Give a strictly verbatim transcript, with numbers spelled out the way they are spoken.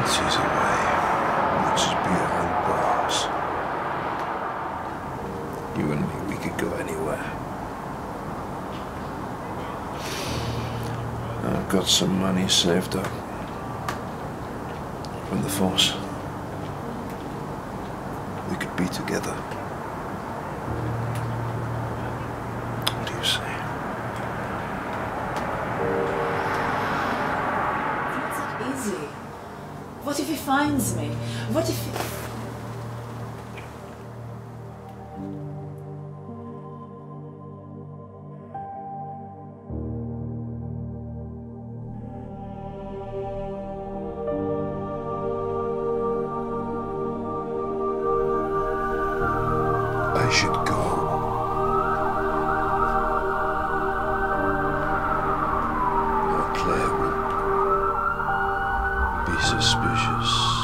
She's away, which is behind bars. You and me, we could go anywhere. I've got some money saved up from the force. We could be together. What do you say? It's not easy. What if he finds me? What if he... I should go. Or Claire would be suspicious.